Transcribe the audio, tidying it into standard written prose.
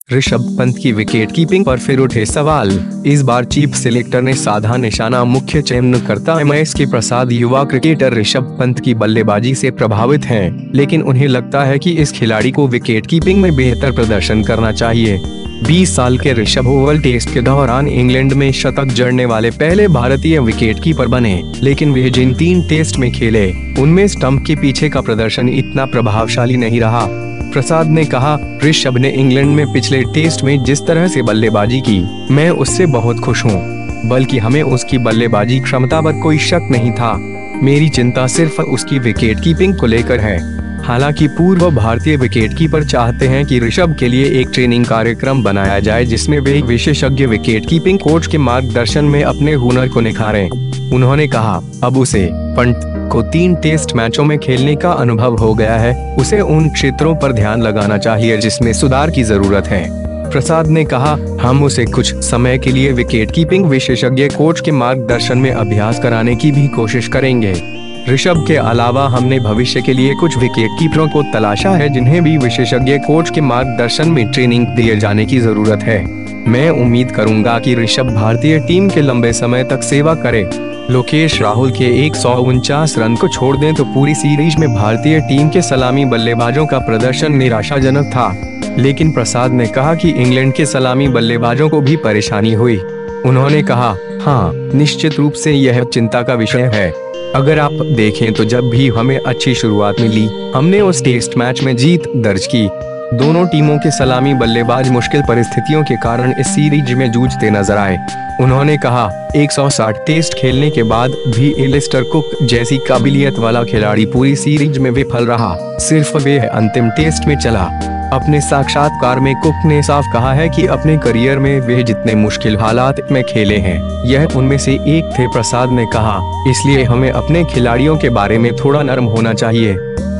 ऋषभ पंत की wicket keeping पर फिर उठे सवाल। इस बार चीफ सिलेक्टर ने साधा निशाना। मुख्य चयनकर्ता MS प्रसाद युवा क्रिकेटर ऋषभ पंत की बल्लेबाजी से प्रभावित हैं, लेकिन उन्हें लगता है कि इस खिलाड़ी को विकेट कीपिंग में बेहतर प्रदर्शन करना चाहिए। 20 साल के ऋषभ ओवल टेस्ट के दौरान इंग्लैंड में शतक जड़ने वाले पहले भारतीय विकेटकीपर बने, लेकिन वे जिन 3 टेस्ट में खेले उनमें स्टंप के पीछे का प्रदर्शन इतना प्रभावशाली नहीं रहा। प्रसाद ने कहा, ऋषभ ने इंग्लैंड में पिछले टेस्ट में जिस तरह से बल्लेबाजी की, मैं उससे बहुत खुश हूँ। बल्कि हमें उसकी बल्लेबाजी क्षमता पर कोई शक नहीं था। मेरी चिंता सिर्फ उसकी विकेट कीपिंग को लेकर है। हालांकि पूर्व भारतीय विकेटकीपर चाहते हैं कि ऋषभ के लिए एक ट्रेनिंग कार्यक्रम बनाया जाए जिसमें वे एक विशेषज्ञ विकेट कीपिंग कोच के मार्गदर्शन में अपने हुनर को निखारें। उन्होंने कहा, अब उसे पंत को 3 टेस्ट मैचों में खेलने का अनुभव हो गया है। उसे उन क्षेत्रों पर ध्यान लगाना चाहिए जिसमें सुधार की जरूरत है। प्रसाद ने कहा, हम उसे कुछ समय के लिए विकेट कीपिंग विशेषज्ञ कोच के मार्गदर्शन में अभ्यास कराने की भी कोशिश करेंगे। ऋषभ के अलावा हमने भविष्य के लिए कुछ विकेट कीपरों को तलाशा है जिन्हें भी विशेषज्ञ कोच के मार्गदर्शन में ट्रेनिंग दिए जाने की जरूरत है। मैं उम्मीद करूंगा कि ऋषभ भारतीय टीम के लंबे समय तक सेवा करे। लोकेश राहुल के 149 रन को छोड़ दें तो पूरी सीरीज में भारतीय टीम के सलामी बल्लेबाजों का प्रदर्शन निराशाजनक था, लेकिन प्रसाद ने कहा कि इंग्लैंड के सलामी बल्लेबाजों को भी परेशानी हुई। उन्होंने कहा, हाँ, निश्चित रूप से यह चिंता का विषय है। अगर आप देखें तो जब भी हमें अच्छी शुरुआत मिली, हमने उस टेस्ट मैच में जीत दर्ज की। दोनों टीमों के सलामी बल्लेबाज मुश्किल परिस्थितियों के कारण इस सीरीज में जूझते नजर आए। उन्होंने कहा, 160 टेस्ट खेलने के बाद भी एलिस्टर कुक जैसी काबिलियत वाला खिलाड़ी पूरी सीरीज में विफल रहा। सिर्फ वे अंतिम टेस्ट में चला। अपने साक्षात्कार में कुक ने साफ कहा है कि अपने करियर में वे जितने मुश्किल हालात में खेले हैं, यह उनमें से एक थे। प्रसाद ने कहा, इसलिए हमें अपने खिलाड़ियों के बारे में थोड़ा नरम होना चाहिए।